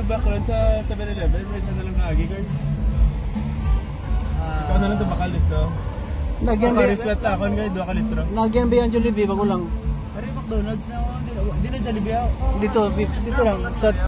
background sa 7-Eleven, may isa na lang kaagi guys. Ikaw na lang ito bakal dito. Nagyan ba? Kariswet akon guys, 2 ka litro. Nagyan ba yung Jollibee bago lang? Pero yung McDonald's na, hindi na Jollibee ako. Dito lang. Sa